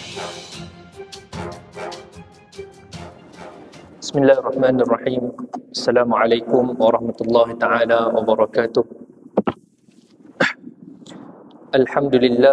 Bismillahirrahmanirrahim. Assalamualaikum warahmatullahi taala wabarakatuh. Alhamdulillah.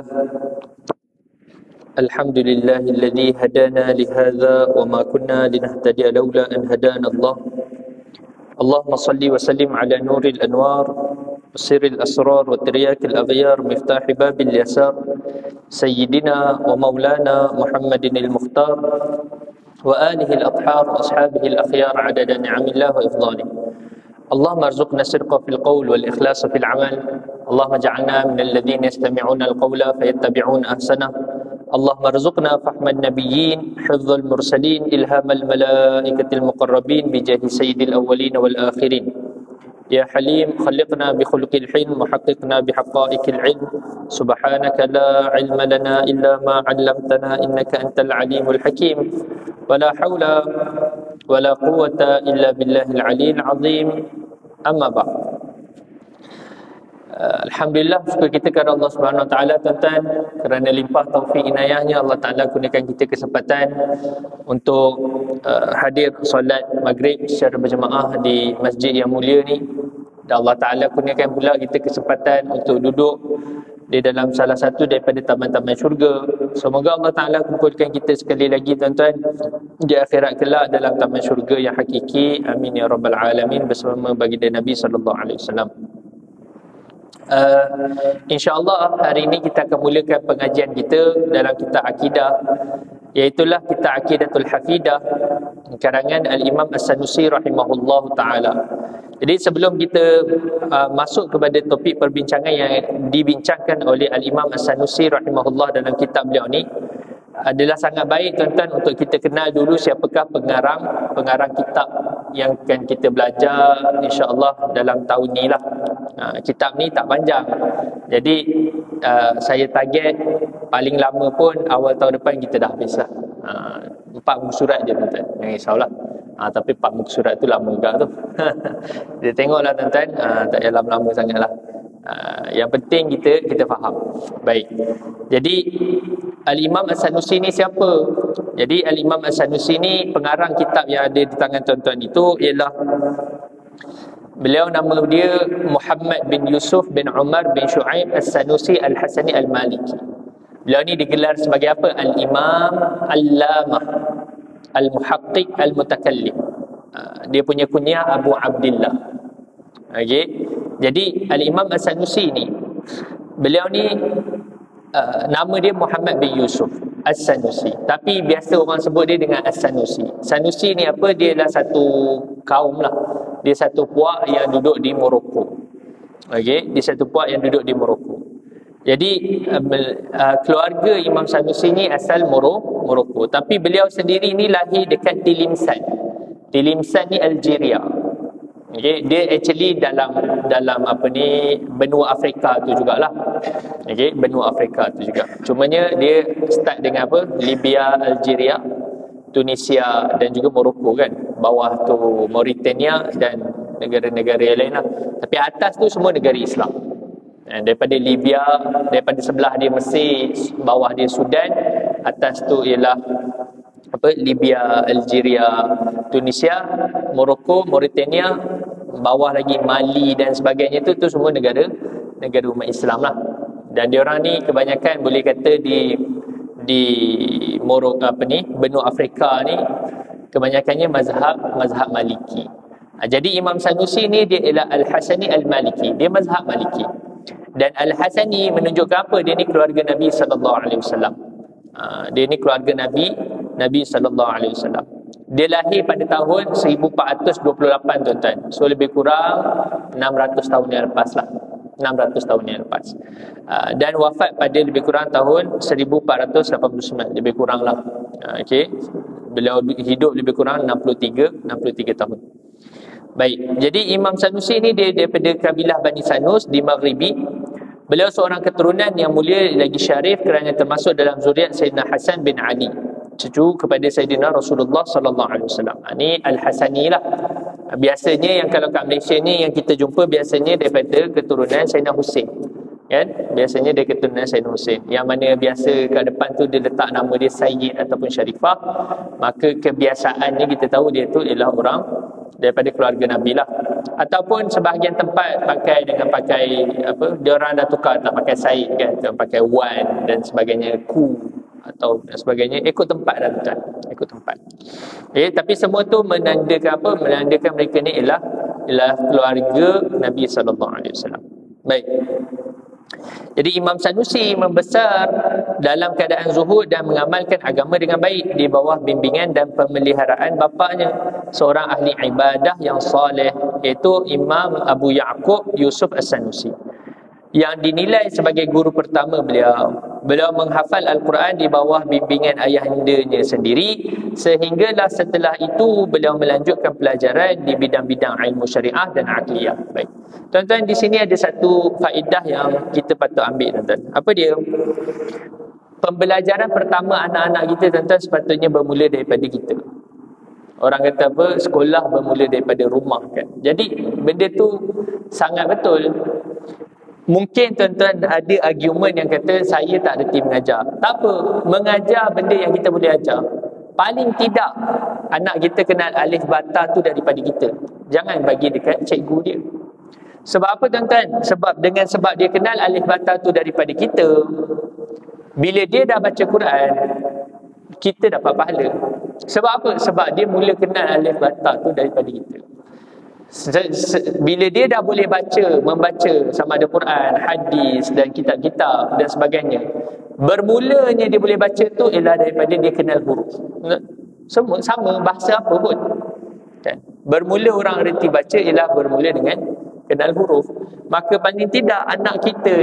Alhamdulillahilladzi hadana lihadza wa ma kunna linahtadiya laula an hadana Allah. Allahumma salli wa sallim ala nuril anwar sirril asrar wa tiryakil aghyar miftahi babil yasar sayyidina wa maulana Muhammadin al-Mukhtar wa alihi al-athhar wa ashabihi al-akhyar adada ni'amillah wa ifdhalih. Allahumma arzuqna sidqa fil qawl wal ikhlasa fil amal. Allahumma ja'alna minal ladzina yastami'una al-qawla fayattabi'una ahsanah. Allahumma arzuqna fahman nabiyyin, hifdzal mursalin, ilhamal malaikatil muqarrabin bi jahi sayyidil awwalin wal akhirin. Ya Halim, khaliqna bi khuluqil hilm, muhaqqiqna bi haqa'iqil ilm. Subhanaka la ilma lana illa ma 'allamtana innaka antal alimul hakim. Wala haula wala quwwata illa billahil aliyil azim. Amma ba'd. Alhamdulillah, syukur kita kepada Allah Subhanahu Wa Taala, tuan-tuan, kerana limpah taufik inayahnya Allah Taala kurniakan kita kesempatan untuk hadir solat maghrib secara berjemaah di masjid yang mulia ni. Dan Allah Taala kurniakan pula kita kesempatan untuk duduk di dalam salah satu daripada taman-taman syurga. Semoga Allah Taala kumpulkan kita sekali lagi, tuan-tuan, di akhirat kelak dalam taman syurga yang hakiki. Amin ya rabbal alamin, bersama baginda Nabi sallallahu alaihi wasallam. InsyaAllah hari ini kita akan mulakan pengajian kita dalam kitab Akidah, iaitulah kitab Aqidatul Hafidah karangan Al-Imam As-Sanusi rahimahullahu ta'ala. Jadi sebelum kita masuk kepada topik perbincangan yang dibincangkan oleh Al-Imam As-Sanusi rahimahullah dalam kitab beliau ni, adalah sangat baik, tuan-tuan, untuk kita kenal dulu siapakah pengarang kitab yang akan kita belajar insya-Allah dalam tahun ni lah. Kitab ni tak panjang, jadi saya target paling lama pun awal tahun depan kita dah habis lah. 4 muka surat je, tuan-tuan, jangan risaulah. Tapi 4 muka surat tu lama juga tu. Dia tengoklah, tuan-tuan, tak payah lama sangat lah. Yang penting kita faham. Baik. Jadi Al-Imam As-Sanusi ni siapa? Jadi Al-Imam As-Sanusi ni pengarang kitab yang ada di tangan tuan-tuan itu ialah, beliau nama dia Muhammad bin Yusuf bin Umar bin Shu'aib As-Sanusi Al-Hasani Al-Maliki. Beliau ni digelar sebagai apa? Al-Imam Al-Lamah Al-Muhaqqiq Al-Mutakallim. Dia punya kunyah Abu Abdillah. Okey. Jadi Al-Imam As-Sanusi ni, beliau ni nama dia Muhammad bin Yusuf As-Sanusi, tapi biasa orang sebut dia dengan As-Sanusi. Sanusi ni apa? Dia adalah satu kaum lah. Dia satu puak yang duduk di Morocco. Okey, dia satu puak yang duduk di Morocco. Jadi keluarga Imam Sanusi ni asal Morocco, tapi beliau sendiri ni lahir dekat Tilimsan. Tilimsan ni Algeria. Okay, dia actually dalam apa ni, benua Afrika tu jugalah. Okay, benua Afrika tu juga. Cumanya dia start dengan apa? Libya, Algeria, Tunisia dan juga Morocco kan. Bawah tu Mauritania dan negara-negara yang lain lah. Tapi atas tu semua negara Islam. Daripada Libya, daripada sebelah dia Mesir, bawah dia Sudan, atas tu ialah apa? Libya, Algeria, Tunisia, Morocco, Mauritania, bawah lagi Mali dan sebagainya, tu semua negara umat Islam lah. Dan diorang ni kebanyakan boleh kata di Morocco apa ni, benua Afrika ni kebanyakannya mazhab Maliki. Jadi Imam Sanusi ni dia ialah Al-Hasani Al-Maliki, dia mazhab Maliki. Dan Al-Hasani menunjukkan apa? Dia ni keluarga Nabi sallallahu alaihi wasallam. Dia ni keluarga Nabi sallallahu alaihi wasallam. Dia lahir pada tahun 1428, tuan-tuan. So lebih kurang 600 tahun yang lepas lah. 600 tahun yang lepas. Dan wafat pada lebih kurang tahun 1489, lebih kurang lah. Okey. Beliau hidup lebih kurang 63 tahun. Baik. Jadi Imam Sanusi ni dia daripada kabilah Bani Sanus di Maghribi. Beliau seorang keturunan yang mulia lagi syarif kerana termasuk dalam zuriat Sayyidina Hasan bin Ali, cucu kepada Sayyidina Rasulullah sallallahu alaihi wasallam. Ini Al-Hasani lah. Biasanya yang kalau kat Malaysia ni yang kita jumpa biasanya daripada keturunan Sayyidina Husain. Kan? biasanya dia keturunan Sayyidina Hussein. Yang mana biasa kat depan tu dia letak nama dia Sayyid ataupun Syarifah. Maka kebiasaannya kita tahu dia tu ialah orang daripada keluarga Nabi lah. Ataupun sebahagian tempat pakai dengan pakai apa, dia orang dah tukar, tak pakai Said kan, dia pakai Wan dan sebagainya, Ku atau dan sebagainya, ikut tempat dah tuan, ikut tempat. Tapi semua tu menandakan apa? Menandakan mereka ni ialah keluarga Nabi SAW. Baik. Jadi Imam Sanusi membesar dalam keadaan zuhud dan mengamalkan agama dengan baik di bawah bimbingan dan pemeliharaan bapaknya, seorang ahli ibadah yang soleh, iaitu Imam Abu Ya'qub Yusuf As-Sanusi, yang dinilai sebagai guru pertama beliau. Beliau menghafal Al-Quran di bawah bimbingan ayahandanya sendiri, sehinggalah setelah itu beliau melanjutkan pelajaran di bidang-bidang ilmu syariah dan aqliyah. Baik. Tuan-tuan, di sini ada satu faedah yang kita patut ambil, tuan-tuan. Apa dia? Pembelajaran pertama anak-anak kita, tuan-tuan, sepatutnya bermula daripada kita. Orang kata apa? Sekolah bermula daripada rumah kan. Jadi benda tu sangat betul. Mungkin tuan-tuan ada argument yang kata saya tak reti mengajar. Tak apa, mengajar benda yang kita boleh ajar. Paling tidak anak kita kenal alif bata tu daripada kita. Jangan bagi dekat cikgu dia. Sebab apa tuan-tuan? Sebab dia kenal alif bata tu daripada kita, bila dia dah baca Quran, kita dapat pahala. Sebab apa? Sebab dia mula kenal alif bata tu daripada kita. Bila dia dah boleh membaca sama ada Quran, hadis dan kitab-kitab dan sebagainya, bermulanya dia boleh baca tu ialah daripada dia kenal huruf. Semua sama bahasa apa pun kan? Bermula orang reti baca ialah bermula dengan kenal huruf. Maka paling tidak anak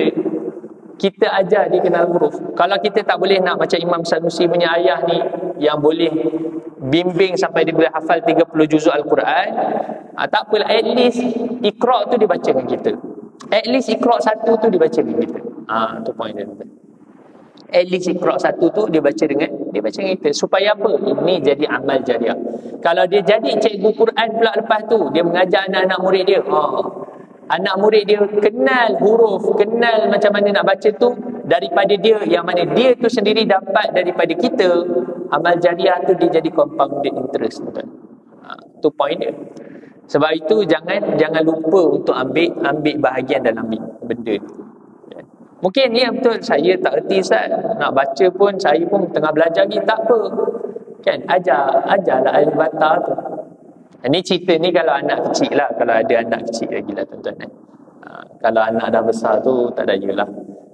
kita ajar dia kenal huruf. Kalau kita tak boleh nak macam Imam Sanusi punya ayah ni, yang boleh bimbing sampai dia boleh hafal 30 juzuk Al-Quran, tak apalah, at least Iqra' tu dibaca dengan kita. At least Iqra' 1 tu dibaca dengan kita. Tu point dia. At least Iqra' 1 tu dibaca dengan kita. Supaya apa? Ini jadi amal jariah. Kalau dia jadi cikgu Quran pula lepas tu, dia mengajar anak-anak murid dia, anak murid dia kenal huruf, kenal macam mana nak baca tu daripada dia, yang mana dia tu sendiri dapat daripada kita. Amal jariah tu dia jadi compounded interest, betul. Tu point dia. Sebab itu jangan lupa untuk ambil bahagian dalam benda tu. Mungkin ni betul, saya tak erti Ustaz, nak baca pun saya pun tengah belajar lagi, tak apa. Kan ajarlah alif bata tu. Ini cerita ni kalau anak kecil lah, kalau ada anak kecil lagi lah tuan-tuan. Kalau anak dah besar tu tak ada lah.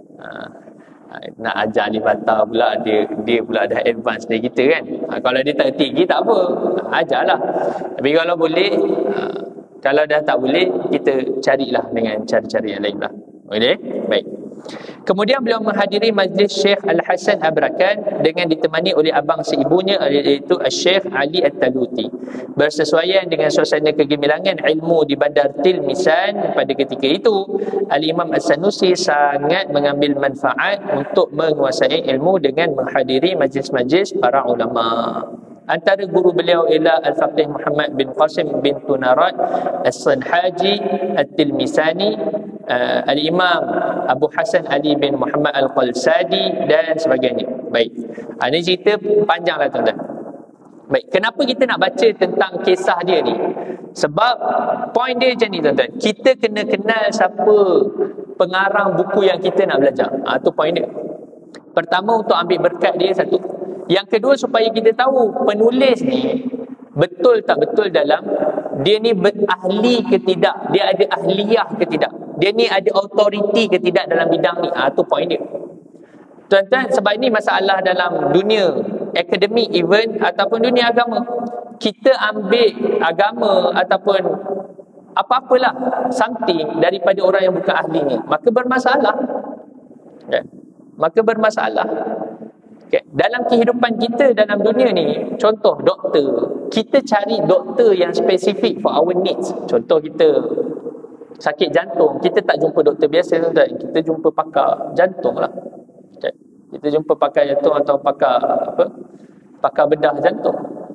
Nak ajar alif bata pula, dia pula dah advance dari kita kan. Kalau dia tak tinggi tak apa, ajarlah. Tapi kalau boleh, kalau dah tak boleh, kita carilah dengan cara-cara yang lain lah. Boleh? Baik. Kemudian beliau menghadiri majlis Syekh Al-Hasan Abrakan dengan ditemani oleh abang seibunya, iaitu Syekh Ali At-Taluti. Bersesuaian dengan suasana kegemilangan ilmu di Bandar Tilmisan pada ketika itu, Al-Imam As-Sanusi sangat mengambil manfaat untuk menguasai ilmu dengan menghadiri majlis-majlis para ulama. Antara guru beliau ialah Al-Faqih Muhammad bin Qasim bin Tunarat As-Sanhaji At-Tilmisani, Al-Imam Abu Hasan Ali bin Muhammad Al-Qalsadi dan sebagainya. Baik. Ini cerita panjanglah tuan-tuan. Baik, kenapa kita nak baca tentang kisah dia ni? Sebab point dia macam ni tuan-tuan. Kita kena kenal siapa pengarang buku yang kita nak belajar. Itu point dia. Pertama, untuk ambil berkat dia satu. Yang kedua, supaya kita tahu penulis ni betul tak betul dalam dia ni ahli ke tidak, dia ada ahliyah ke tidak, dia ni ada authority ke tidak dalam bidang ni. Itu point dia tuan-tuan. Sebab ini masalah dalam dunia akademik even ataupun dunia agama. Kita ambil agama ataupun apa-apalah something daripada orang yang bukan ahli ni, maka bermasalah kan? Maka bermasalah. Okay. Dalam kehidupan kita dalam dunia ni, contoh doktor, kita cari doktor yang spesifik for our needs. Contoh kita sakit jantung, kita tak jumpa doktor biasa tuan-tuan, kita jumpa pakar jantung lah. Okay. Kita jumpa pakar jantung atau pakar bedah jantung.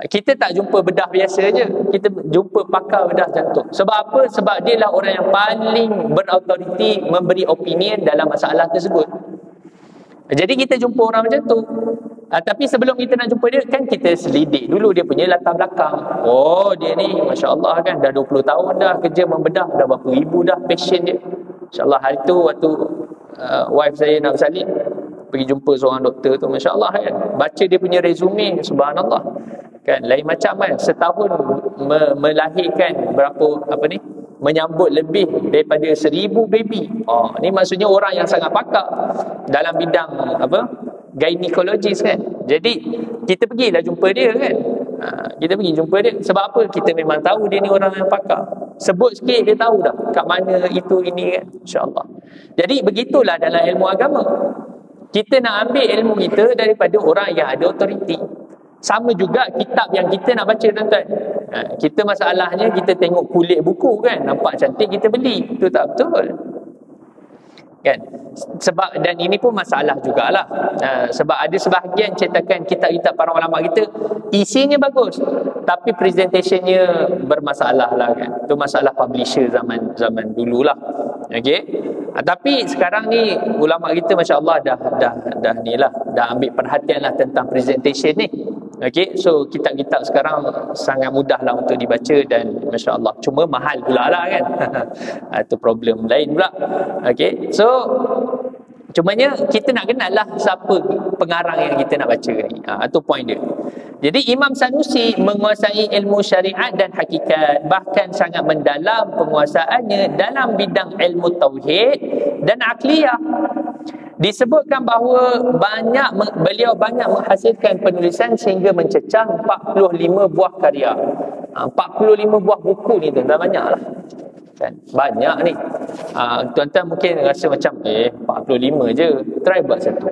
Kita tak jumpa bedah biasa je, kita jumpa pakar bedah jantung. Sebab apa? Sebab dia lah orang yang paling berautoriti memberi opinion dalam masalah tersebut. Jadi kita jumpa orang macam tu. Tapi sebelum kita nak jumpa dia, kan kita selidik dulu dia punya latar belakang. Oh, dia ni Masya Allah kan, dah 20 tahun dah kerja membedah, dah berapa ribu dah passion dia. Masya Allah, hari tu waktu wife saya nak bersalin, pergi jumpa seorang doktor tu, Masya Allah kan, baca dia punya resume, subhanallah kan, lain macam kan, setahun melahirkan berapa, menyambut lebih daripada 1000 baby. Ni maksudnya orang yang sangat pakar dalam bidang gynecologist kan. Jadi kita pergilah jumpa dia kan. Kita pergi jumpa dia. Sebab apa? Kita memang tahu dia ni orang yang pakar. Sebut sikit dia tahu dah kat mana itu ini kan, insya-Allah. Jadi begitulah dalam ilmu agama. Kita nak ambil ilmu kita daripada orang yang ada autoriti. Sama juga kitab yang kita nak baca, tuan-tuan. Kita masalahnya kita tengok kulit buku kan, nampak cantik kita beli. Itu tak betul. Kan? Sebab, dan ini pun masalah jugalah. Sebab ada sebahagian cetakan kitab-kitab para ulama kita, isinya bagus, tapi presentationnya bermasalah lah kan. Itu masalah publisher zaman dululah. Okey. Tapi sekarang ni ulama kita masya-Allah dah ni lah, dah ambil perhatian lah tentang presentation ni. Okey, so kitab-kitab sekarang sangat mudah lah untuk dibaca dan masya-Allah, cuma mahal pula lah kan. Itu problem lain pula. Okey, so cumanya kita nak kenal lah siapa pengarang yang kita nak baca ni. Itu point dia. Jadi Imam Sanusi menguasai ilmu syariat dan hakikat, bahkan sangat mendalam penguasaannya dalam bidang ilmu tauhid dan akliyah. Disebutkan bahawa beliau banyak menghasilkan penulisan sehingga mencecah 45 buah karya. 45 buah buku ni tuan-tuan, banyak lah kan? Banyak ni. Tuan-tuan mungkin rasa macam 45 je, try buat satu.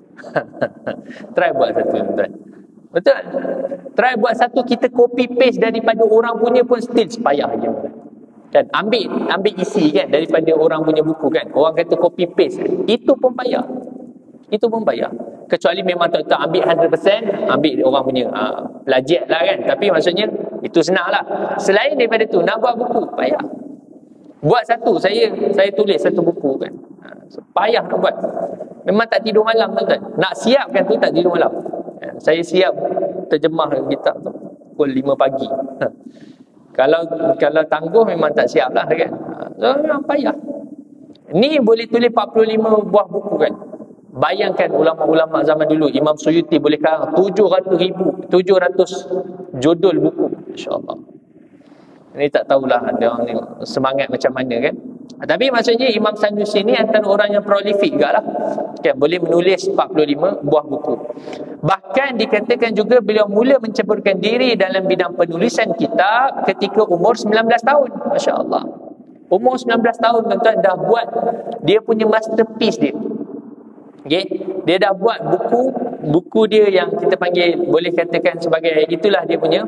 Try buat satu tuan-tuan. Betul? Try buat satu, kita copy paste daripada orang punya pun still sepayah je kan. Ambil isi kan daripada orang punya buku kan. Orang kata copy paste, itu pun payah. Itu pun payah. Kecuali memang tak ambil 100%, ambil orang punya plagiat lah kan. Tapi maksudnya itu senang lah. Selain daripada tu, nak buat buku payah. Buat satu, saya tulis satu buku kan, payah nak buat. Memang tak tidur malam tuan-tuan. Nak siapkan tu tak tidur malam. Saya siap terjemah kitab tu pukul 5 pagi. Kalau tangguh memang tak siap lah kan. So memang payah. Ni boleh tulis 45 buah buku kan. Bayangkan ulama-ulama zaman dulu, Imam Suyuti boleh karang 700 judul buku. InsyaAllah. Ini tak tahulah dia ni semangat macam mana kan. Tapi maksudnya Imam Sanusi ni antara orang yang prolific juga lah kan, boleh menulis 45 buah buku. Bahkan dikatakan juga beliau mula menceburkan diri dalam bidang penulisan kitab ketika umur 19 tahun. Masya Allah, umur 19 tahun tuan-tuan dah buat dia punya masterpiece dia. Okay? Dia dah buat buku dia yang kita panggil, boleh katakan sebagai, itulah dia punya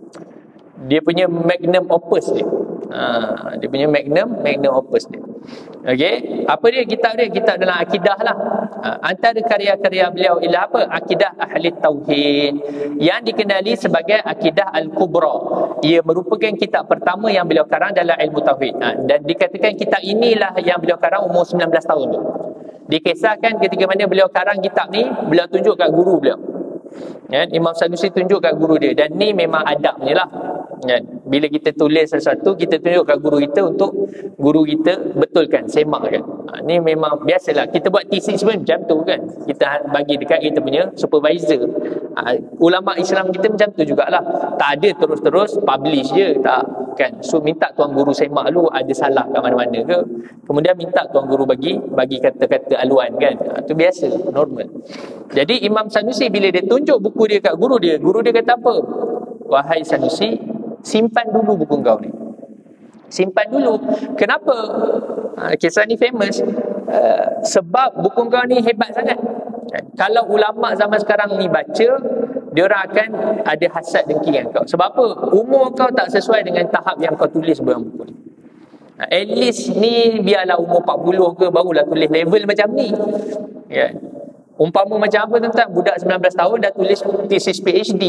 magnum opus dia. Dia punya magnum opus dia. Okey, apa dia kitab dia? Kitab dalam akidah lah. Antara karya-karya beliau ialah apa? Akidah Ahli Tauhid, yang dikenali sebagai Akidah Al-Kubra. Ia merupakan kitab pertama yang beliau karang dalam ilmu tauhid. Dan dikatakan kitab inilah yang beliau karang umur 19 tahun tu. Dikisahkan ketika mana beliau karang kitab ni, beliau tunjuk kat guru beliau. Ya, Imam Sanusi tunjuk kat guru dia, dan ni memang adabnya lah. Ya, bila kita tulis sesuatu, kita tunjuk kat guru kita untuk guru kita betulkan, semak kan. Ni memang biasalah, kita buat thesis pun macam tu kan. Kita bagi dekat kita punya supervisor. Ulama Islam kita macam tu jugalah. Tak ada terus-terus publish je, tak kan. So minta tuan guru semak dulu, ada salah kat mana-mana ke, kemudian minta tuan guru bagi kata-kata aluan kan. Itu biasa, normal. Jadi Imam Sanusi bila dia tunjuk buku dia kat guru dia kata apa? Wahai Sanusi, simpan dulu buku kau ni. Simpan dulu. Kenapa? Kisah ni famous. Sebab buku kau ni hebat sangat. Kalau ulama zaman sekarang ni baca, diorang akan ada hasad dengki dengan kau. Sebab apa? Umur kau tak sesuai dengan tahap yang kau tulis dalam buku ni. At least ni biarlah umur 40 ke barulah tulis level macam ni. Ya. Umpama macam apa tuan-tuan, budak 19 tahun dah tulis thesis PhD.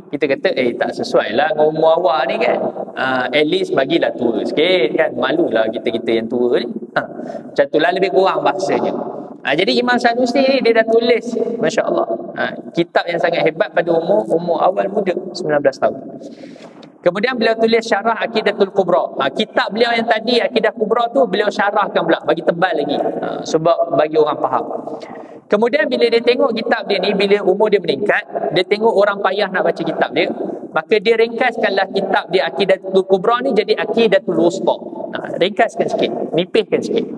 Kita kata tak sesuai lah dengan umur awak ni kan. At least bagilah tua sikit kan. Malulah kita yang tua ni. Macam tu lah lebih kurang bahasanya. Jadi Imam Sanusi ni dia dah tulis, Masya Allah, kitab yang sangat hebat pada umur awal muda, 19 tahun. Kemudian beliau tulis syarah Aqidatul Kubra. Kitab beliau yang tadi Aqidah Kubra tu beliau syarahkan pula, bagi tebal lagi, sebab bagi orang faham. Kemudian bila dia tengok kitab dia ni, bila umur dia meningkat, dia tengok orang payah nak baca kitab dia, maka dia ringkaskanlah kitab dia Aqidatul Kubra ni jadi Aqidatul Wusta. Ringkaskan sikit, nipihkan sikit.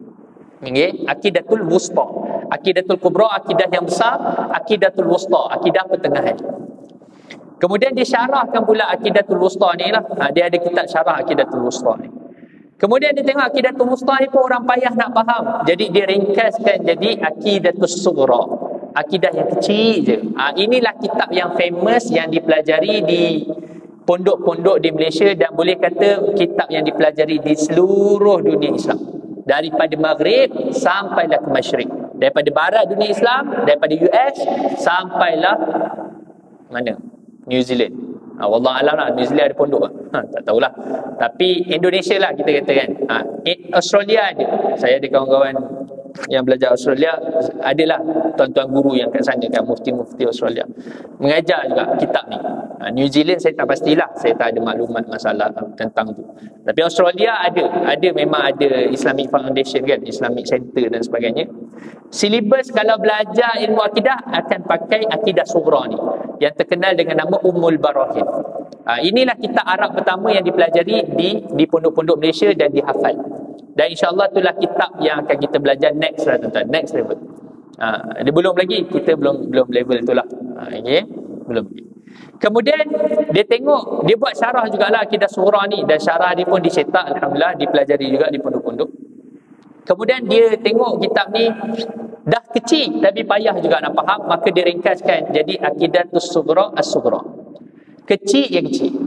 Okay? Aqidatul Wusta. Aqidatul Kubra, akidah yang besar. Aqidatul Wusta, akidah pertengahan. Kemudian dia syarahkan pula Aqidatul Wusta ni lah. Dia ada kitab syarah Aqidatul Wusta ni. Kemudian dia tengok Aqidatul Wusta ni pun orang payah nak faham. Jadi dia ringkaskan jadi Aqidatul Sughra, akidah yang kecil je. Inilah kitab yang famous, yang dipelajari di pondok-pondok di Malaysia, dan boleh kata kitab yang dipelajari di seluruh dunia Islam. Daripada Maghrib sampailah ke Masyrik. Daripada barat dunia Islam, daripada US sampailah mana? New Zealand. Wallahualam lah, New Zealand ada pondok tak tahulah. Tapi Indonesia lah kita kata kan. Australia ada. Saya ada kawan-kawan yang belajar Australia, adalah tuan-tuan guru yang kat sana kan, mufti-mufti Australia mengajar juga kitab ni. New Zealand saya tak pastilah, saya tak ada maklumat masalah tentang tu. Tapi Australia ada memang ada Islamic Foundation kan, Islamic Center dan sebagainya. Silibus kalau belajar ilmu akidah akan pakai Aqidah Sughra ni, yang terkenal dengan nama Ummul Barahin. Inilah kitab Arab pertama yang dipelajari di pondok-pondok Malaysia dan dihafal. Dan insya-Allah itulah kitab yang akan kita belajar next lah tuan-tuan, next level. Dia belum lagi, kita belum level itulah. Okay? Belum lagi. Kemudian dia tengok, dia buat syarah jugalah Aqidah Sughra ni, dan syarah dia pun dicetak, alhamdulillah, dipelajari juga di pondok-pondok. Kemudian dia tengok kitab ni dah kecil tapi payah juga nak faham, maka dia ringkaskan jadi Aqidatus Sughra As-Sughra. Kecil yang kecil.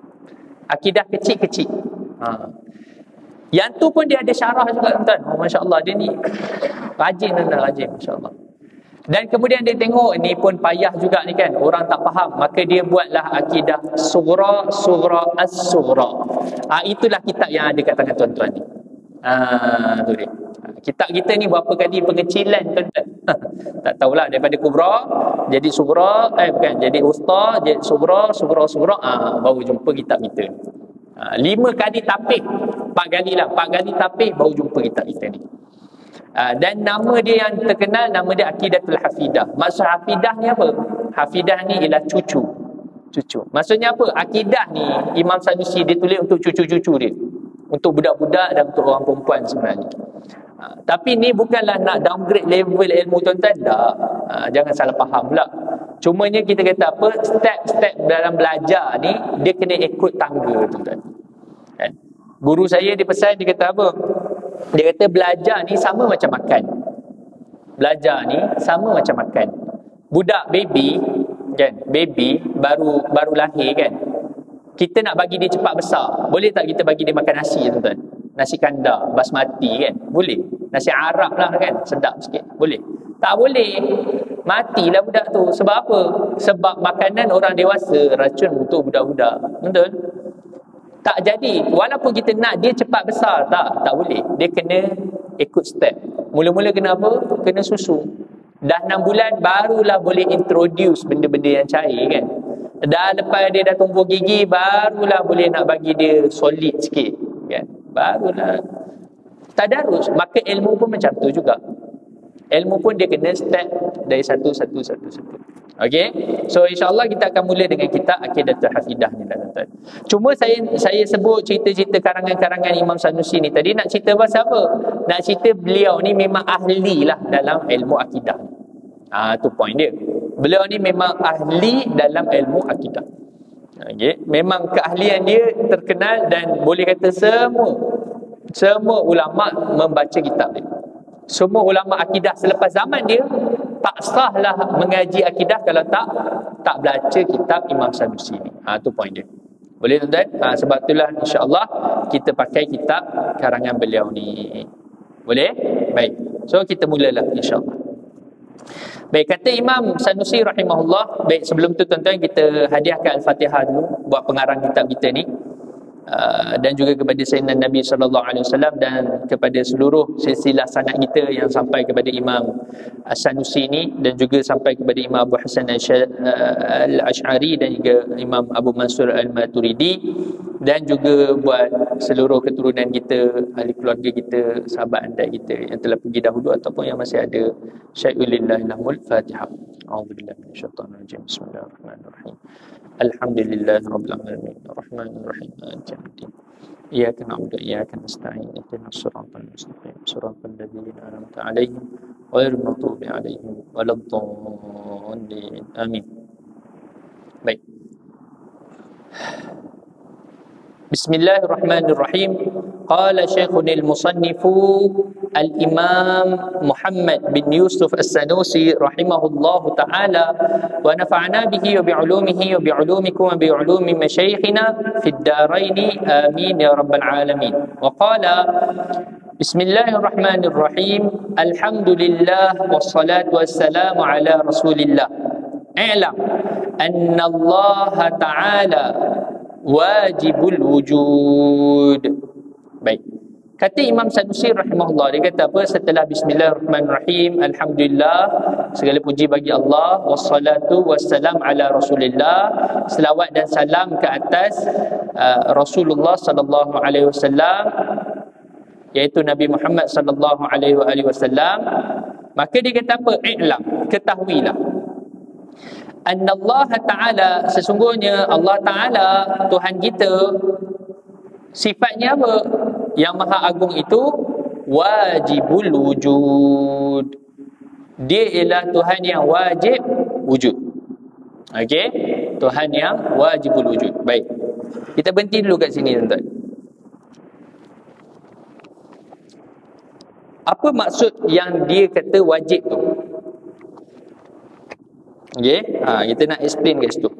Akidah kecil-kecil. Yang tu pun dia ada syarah juga tuan. Masya-Allah, dia ni rajin tuan, rajin, masya-Allah. Dan kemudian dia tengok ni pun payah juga ni kan, orang tak faham, maka dia buatlah Aqidah Sughra As-Sughra. Itulah kitab yang ada kat tangan tuan-tuan ni. Tu dia. Kitab kita ni berapa kali pengecilan tuan-tuan. Tak tahulah, daripada kubra jadi sughra, bukan, jadi usta, jadi sughra, baru jumpa kitab kita ni. 5 kali tapik, 4 kali tapik baru jumpa kitab kita ni. Dan nama dia yang terkenal, nama dia Aqidatul Hafidah. Maksud Hafidah ni apa? Hafidah ni ialah cucu. Maksudnya apa? Akidah ni Imam Sanusi dia tulis untuk cucu-cucu dia, untuk budak-budak dan untuk orang perempuan sebenarnya. Tapi ni bukanlah nak downgrade level ilmu tuan-tuan, tak. Jangan salah faham pula. Cumanya kita kata apa, step-step dalam belajar ni dia kena ikut tangga tuan-tuan. Kan? Guru saya dia pesan, dia kata apa? Dia kata belajar ni sama macam makan. Belajar ni sama macam makan. Budak baby kan, baby baru lahir kan. Kita nak bagi dia cepat besar, boleh tak kita bagi dia makan nasi tuan-tuan? Nasi kandar, basmati kan? Boleh. Nasi Arab lah kan, sedap sikit. Boleh. Tak boleh. Matilah budak tu. Sebab apa? Sebab makanan orang dewasa racun untuk budak-budak. Betul? Tak jadi. Walaupun kita nak dia cepat besar, tak boleh. Dia kena ikut step. Mula-mula kena apa? Kena susu. Dah 6 bulan barulah boleh introduce benda-benda yang cair kan. Dah lepas dia dah tumbuh gigi, barulah boleh nak bagi dia solid sikit kan. Barulah tadarus. Maka ilmu pun macam tu juga. Ilmu pun dia kena step dari satu. Okey. So insya-Allah kita akan mula dengan kitab Aqidatul Hafidah ni tuan-tuan. Cuma saya sebut cerita-cerita karangan-karangan Imam Sanusi ni tadi nak cerita pasal apa? Nak cerita beliau ni memang ahli lah dalam ilmu akidah. Tu point dia. Beliau ni memang ahli dalam ilmu akidah. Okay. Memang keahlian dia terkenal dan boleh kata semua ulama membaca kitab dia. Semua ulama akidah selepas zaman dia tak sahlah mengaji akidah kalau tak baca kitab Imam Sanusi ni. Tu point dia. Boleh tuan-tuan? Sebab itulah insya-Allah kita pakai kitab karangan beliau ni. Boleh? Baik. So kita mulalah insya-Allah. Baik, kata Imam Sanusi rahimahullah. Baik, sebelum tu tuan-tuan kita hadiahkan Al-Fatihah dulu buat pengarang kitab kita ni. Dan juga kepada Sayyidina Nabi SAW dan kepada seluruh silsilah sanad kita yang sampai kepada Imam As-Sanusi ni, dan juga sampai kepada Imam Abu Hasan Al-Ash'ari dan juga Imam Abu Mansur Al-Maturidi, dan juga buat seluruh keturunan kita, ahli keluarga kita, sahabat anda kita yang telah pergi dahulu ataupun yang masih ada. Syai'ulillahilahmul Fatihah. A'udzubillahi minasyaitanirrajim. Bismillahirrahmanirrahim. Alhamdulillahi rabbil alamin. Arrahmanir rahim. Maliki yaumiddin. Iyyaka na'budu wa iyyaka nasta'in. Ihdinas siratal mustaqim. Siratal ladzina an'amta 'alaihim ghairil maghdubi 'alaihim waladdallin. Amin. Baik. Bismillahirrahmanirrahim. Qala Syekhul Musannif Al-Imam Muhammad bin Yusuf As-Sanusi rahimahullahu ta'ala wa nafa'na bihi wa bi'ulumihi wa bi'ulumikum wa bi'ulumi masyayikhina fid daraini amin ya rabbal alamin. Wa qala Bismillahirrahmanirrahim. Alhamdulillah wassalatu wassalamu ala Rasulillah. I'lam anna Allah ta'ala wajibul wujud. Baik. Kata Imam Sanusi rahimahullah, dia kata apa setelah Bismillahirrahmanirrahim, alhamdulillah, segala puji bagi Allah, wassalatu wassalam ala Rasulillah, selawat dan salam ke atas Rasulullah sallallahu alaihi wasallam, iaitu Nabi Muhammad sallallahu alaihi wasallam. Maka dia kata apa? I'lam, ketahuilah, annallaha ta'ala, sesungguhnya Allah Ta'ala Tuhan kita, sifatnya apa? Yang maha agung itu wajibul wujud. Dia ialah Tuhan yang wajib wujud. Okey, Tuhan yang wajibul wujud. Baik, kita berhenti dulu kat sini tuan-tuan. Apa maksud yang dia kata wajib tu? Okey, kita nak explain kat situ.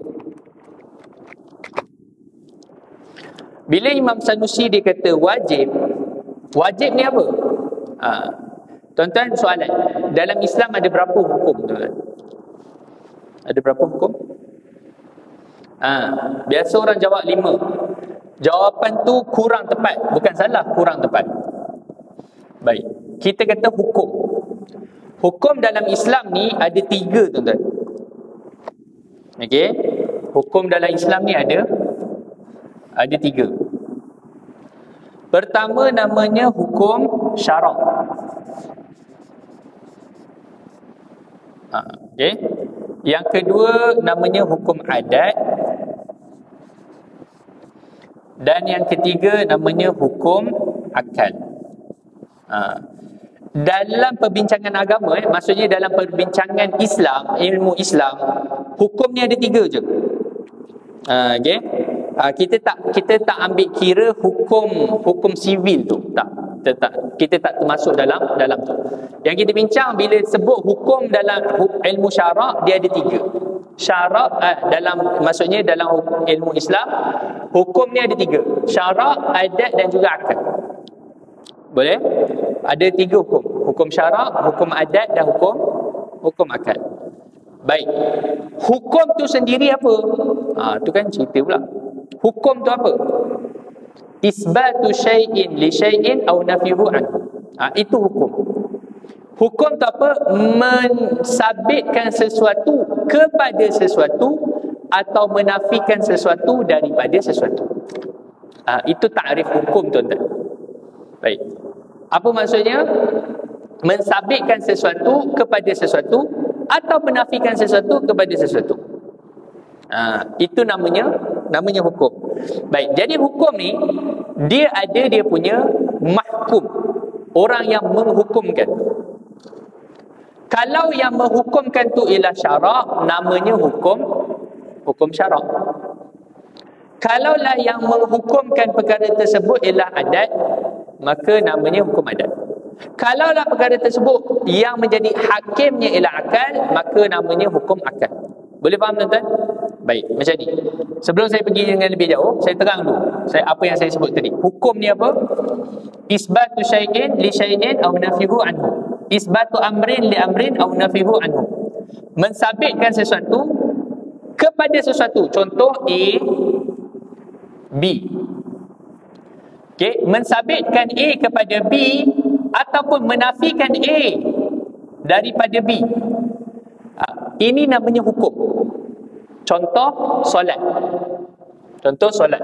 Bila Imam Sanusi dia kata wajib, wajib ni apa? Tuan-tuan, soalan. Dalam Islam ada berapa hukum, tuan-tuan? Ada berapa hukum? Biasa orang jawab 5. Jawapan tu kurang tepat. Bukan salah, kurang tepat. Baik, kita kata hukum. Hukum dalam Islam ni ada 3, tuan-tuan. Okey, hukum dalam Islam ni ada 3. Pertama namanya hukum syarak. Okey. Yang kedua namanya hukum adat. Dan yang ketiga namanya hukum akal. Dalam perbincangan agama, maksudnya dalam perbincangan Islam, ilmu Islam, hukum ni ada 3 je. Okey. Kita tak ambil kira hukum sivil tu, kita tak termasuk dalam tu. Yang kita bincang bila sebut hukum dalam ilmu syarak, dia ada 3. Syarak maksudnya dalam ilmu Islam, hukum ni ada 3. Syarak, adat dan juga akal. Boleh? Ada 3 hukum. Hukum syarak, hukum adat dan hukum akal. Baik. Hukum tu sendiri apa? Tu kan cerita pula. Hukum tu apa? Isbatu syai'in li syai'in aw nafyuhu anhu. Itu hukum. Hukum tu apa? Mensabitkan sesuatu kepada sesuatu atau menafikan sesuatu daripada sesuatu. Itu takrif hukum, tuan-tuan. Baik. Apa maksudnya? Mensabitkan sesuatu kepada sesuatu atau menafikan sesuatu kepada sesuatu. Itu namanya hukum. Baik, jadi hukum ni dia punya mahkum, orang yang menghukumkan. Kalau yang menghukumkan tu ialah syarak, namanya hukum syarak. Kalaulah yang menghukumkan perkara tersebut ialah adat, maka namanya hukum adat. Kalaulah perkara tersebut yang menjadi hakimnya ialah akal, maka namanya hukum akal. Boleh faham, tuan-tuan? Baik, macam ni. Sebelum saya pergi dengan lebih jauh, saya terang dulu apa yang saya sebut tadi. Hukum ni apa? Isbatu syai'in li syai'in aw nafyuhu anhu. isbatu amrin li amrin au nafihu anhu. Mensabitkan sesuatu kepada sesuatu. Contoh A, B. Okey, mensabitkan A kepada B ataupun menafikan A daripada B. Ini namanya hukum. Contoh solat. Contoh solat.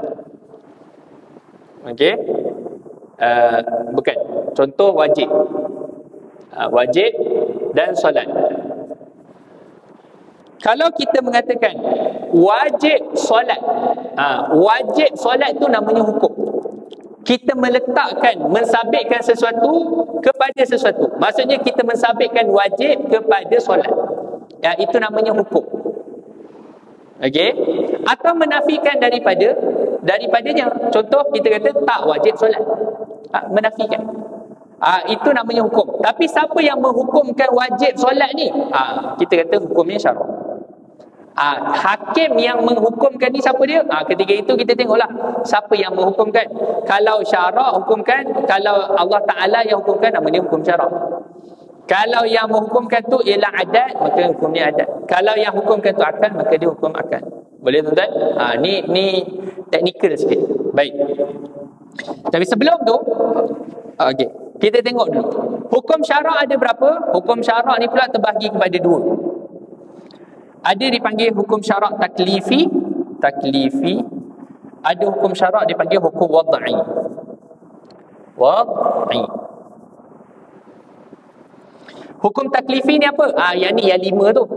Okey. Bukan. Contoh wajib. Wajib dan solat. Kalau kita mengatakan wajib solat, wajib solat tu namanya hukum. Kita meletakkan, mensabitkan sesuatu kepada sesuatu. Maksudnya kita mensabitkan wajib kepada solat. Itu namanya hukum. Okey? Atau menafikan daripadanya. Contoh kita kata tak wajib solat. Menafikan. Itu namanya hukum. Tapi siapa yang menghukumkan wajib solat ni? Kita kata hukumnya syarak. Hakim yang menghukumkan ni siapa dia? Ketika itu kita tengoklah siapa yang menghukumkan. Kalau syarak hukumkan, kalau Allah Ta'ala yang hukumkan, namanya hukum syarak. Kalau yang menghukumkan tu ialah adat, maka hukumnya adat. Kalau yang hukumkan tu akal, maka dia hukum akal. Boleh tuan-tuan? Ni teknikal sikit. Baik. Tapi sebelum tu, okey, kita tengok dulu. Hukum syarak ada berapa? Hukum syarak ni pula terbahagi kepada dua. Ada dipanggil hukum syarak taklifi. Ada hukum syarak dipanggil hukum wad'i. Hukum taklifi ni apa? Yang ni yang 5 tu.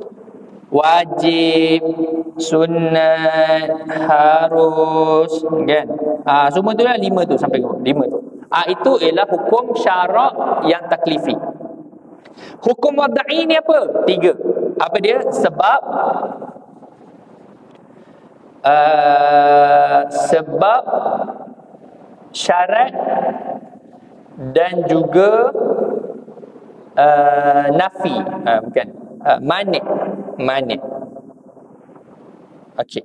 Wajib, sunat, harus, kan? Semua tu lah 5 tu sampai 5 tu. Itu ialah hukum syarak yang taklifi. Hukum wad'i ni apa? 3. Apa dia? Sebab syarat dan juga nafi. Bukan. Mani'. Okey.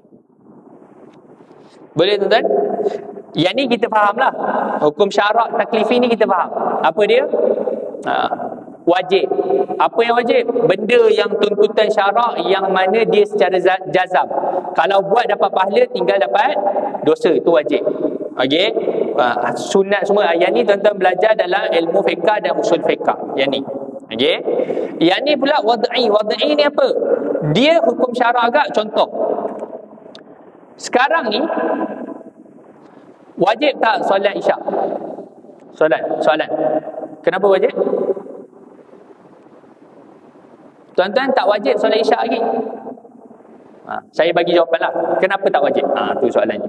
Boleh tuan-tuan? Yang ni kita faham lah. Hukum syarak taklifi ni kita faham. Apa dia? Wajib. Apa yang wajib? Benda yang tuntutan syarak yang mana dia secara jazam. Kalau buat dapat pahala, tinggal dapat dosa. Itu wajib. Okey? Sunat semua. Yang ni tuan-tuan belajar dalam ilmu fiqah dan usul fiqah. Yang ni. Okey? Yang ni pula wad'i. Wad'i ni apa? Dia hukum syarak agak. Contoh. Sekarang ni wajib tak solat isyak? Solat. Kenapa wajib? Tuan-tuan tak wajib solat isyak lagi. Saya bagi jawapan lah. Kenapa tak wajib? Tu soalannya.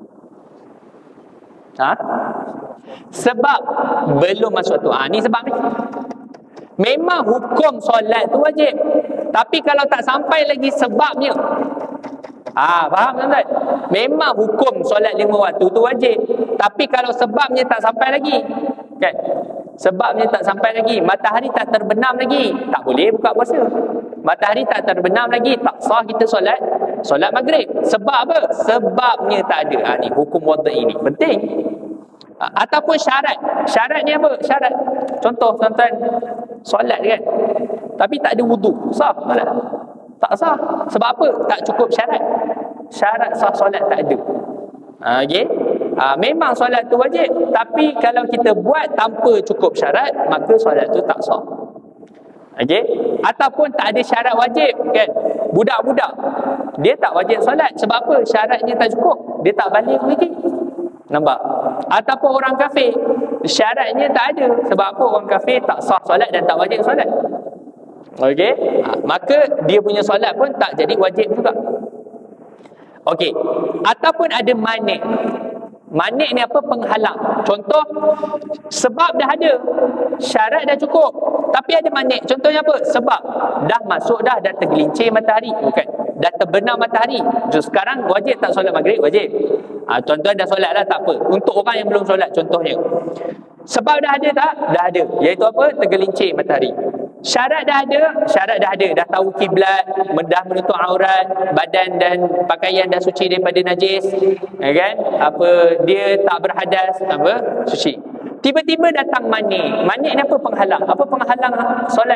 Sebab belum masuk tu. Ni sebab ni. Memang hukum solat tu wajib. Tapi kalau tak sampai lagi sebabnya. Faham tuan-tuan? Memang hukum solat 5 waktu tu wajib. Tapi kalau sebabnya tak sampai lagi, kan? Sebabnya tak sampai lagi, matahari tak terbenam lagi, tak boleh buka puasa. Matahari tak terbenam lagi, tak sah kita solat maghrib. Sebab apa? Sebabnya tak ada. Ni hukum wad'i ni penting. Ataupun syarat. Syarat ni apa? Syarat. Contoh tuan-tuan, solat kan, tapi tak ada wudu, sah solat? Tak sah. Sebab apa? Tak cukup syarat. Syarat sah solat tak ada. Okay? Memang solat tu wajib, tapi kalau kita buat tanpa cukup syarat, maka solat tu tak sah. Okay? Ataupun tak ada syarat wajib, kan? Budak-budak, dia tak wajib solat. Sebab apa? Syaratnya tak cukup. Dia tak balik lagi. Nampak? Ataupun orang kafir, syaratnya tak ada. Sebab apa? Orang kafir tak sah solat dan tak wajib solat. Okey, maka dia punya solat pun tak jadi wajib juga. Okey, ataupun ada manik. Manik ni apa? Penghalang. Contoh, sebab dah ada, syarat dah cukup, tapi ada manik. Contohnya apa? Sebab dah masuk dah tergelincir matahari. Bukan, dah terbenam matahari. Sekarang wajib tak solat maghrib? Wajib. Tuan-tuan dah solat dah, tak apa. Untuk orang yang belum solat, contohnya, sebab dah ada tak? Dah ada. Iaitu apa? Tergelincir matahari. Syarat dah ada, dah tahu kiblat, dah menutup aurat, badan dan pakaian dah suci daripada najis, kan? Dia tak berhadas, suci. Tiba-tiba datang manik. Manik ni apa penghalang? Apa penghalang solat?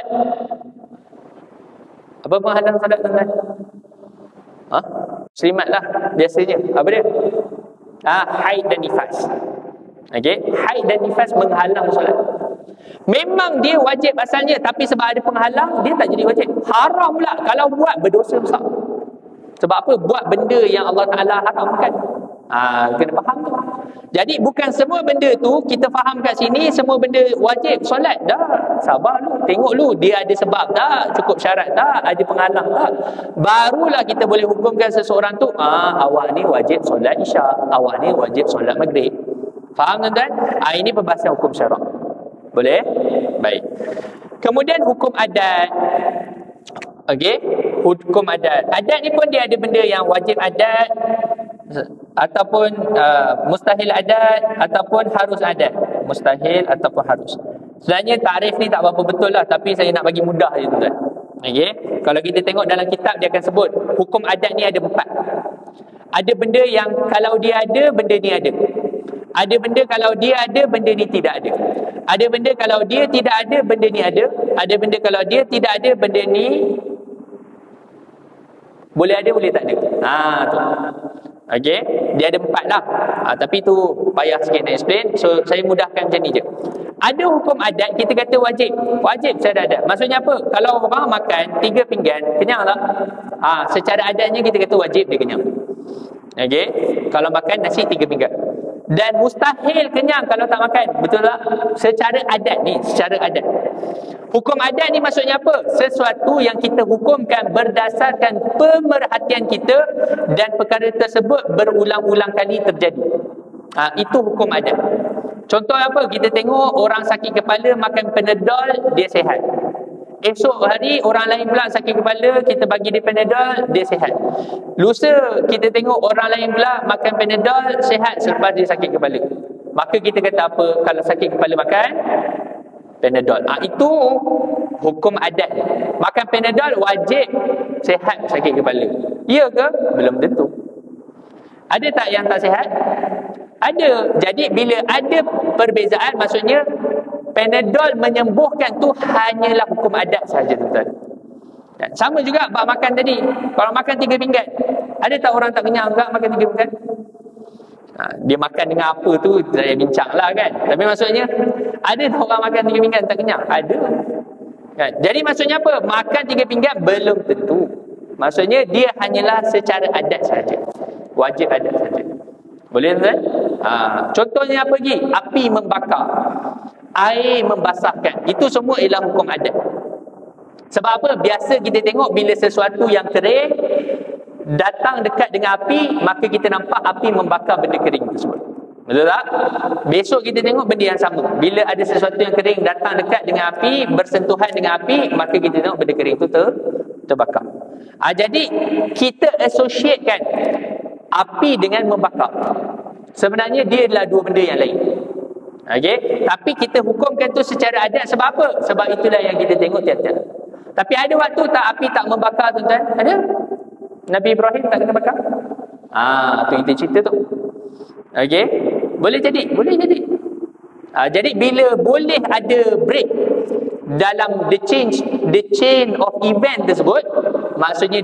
Apa penghalang solat tuan-tuan? Selimat lah biasanya. Apa dia? Haid dan nifas. Okey, haid dan nifas menghalang solat. Memang dia wajib asalnya, tapi sebab ada penghalang dia tak jadi wajib. Haram pula kalau buat, berdosa besar. Sebab apa? Buat benda yang Allah Ta'ala haramkan. Kena faham tu. Jadi bukan semua benda tu kita faham kat sini semua benda wajib solat. Dah, sabar lu, tengok lu dia ada sebab tak, cukup syarat tak, ada penghalang tak, barulah kita boleh hukumkan seseorang tu awak ni wajib solat isyak, awak ni wajib solat maghrib. Faham tuan-tuan? Ini perbahasan hukum syarak. Boleh? Baik. Kemudian hukum adat. Okey, hukum adat. Adat ni pun dia ada benda yang wajib adat ataupun mustahil adat ataupun harus adat. Mustahil ataupun harus. Sebenarnya tarikh ni tak berapa betul lah, tapi saya nak bagi mudah je tuan-tuan. Okey, kalau kita tengok dalam kitab dia akan sebut hukum adat ni ada 4. Ada benda yang kalau dia ada, benda ni ada. Ada benda kalau dia ada, benda ni tidak ada. Ada benda kalau dia tidak ada, benda ni ada. Ada benda kalau dia tidak ada, benda ni boleh ada, boleh tak ada. Tu. Okey, dia ada 4 lah. Tapi tu payah sikit nak explain. So saya mudahkan macam ni je. Ada hukum adat kita kata wajib. Wajib secara adat. Maksudnya apa? Kalau orang makan 3 pinggan, kenyang tak? Secara adatnya kita kata wajib dia kenyang. Okey, kalau makan nasi 3 pinggan. Dan mustahil kenyang kalau tak makan. Betul tak? Secara adat ni, secara adat. Hukum adat ni maksudnya apa? Sesuatu yang kita hukumkan berdasarkan pemerhatian kita dan perkara tersebut berulang-ulang kali terjadi. Itu hukum adat. Contoh apa? Kita tengok orang sakit kepala makan Panadol, dia sihat. Esok hari orang lain pula sakit kepala, kita bagi dia Panadol, dia sihat. Lusa kita tengok orang lain pula makan Panadol, sihat selepas dia sakit kepala. Maka kita kata apa? Kalau sakit kepala makan Panadol. Itu hukum adat. Makan Panadol wajib sihat sakit kepala. Ya ke? Belum tentu. Ada tak yang tak sihat? Ada. Jadi bila ada perbezaan, maksudnya Panadol menyembuhkan tu hanyalah hukum adat sahaja tuan-tuan. Sama juga bab makan tadi. Kalau makan 3 pinggan, ada tak orang tak kenyang enggak makan 3 pinggan? Dia makan dengan apa tu saya bincang lah kan. Tapi maksudnya ada tak orang makan 3 pinggan tak kenyang? Ada kan? Jadi maksudnya apa? Makan 3 pinggan belum tentu. Maksudnya dia hanyalah secara adat saja. Wajib adat saja. Boleh tuan? Contohnya apa lagi? Api membakar, air membasahkan. Itu semua ialah hukum adat. Sebab apa? Biasa kita tengok bila sesuatu yang kering datang dekat dengan api, maka kita nampak api membakar benda kering tersebut. Betul tak? Besok kita tengok benda yang sama. Bila ada sesuatu yang kering datang dekat dengan api, bersentuhan dengan api, maka kita tengok benda kering itu terbakar. Jadi kita associatekan api dengan membakar. Sebenarnya dia adalah dua benda yang lain. Okey, tapi kita hukumkan tu secara adat sebab apa? Sebab itulah yang kita tengok tiap-tiap. Tapi ada waktu tak api tak membakar tuan-tuan? Ada? Nabi Ibrahim tak kena bakar? Tu kita cerita tu. Okey, boleh jadi, boleh jadi. Jadi bila boleh ada break dalam the chain of event tersebut, maksudnya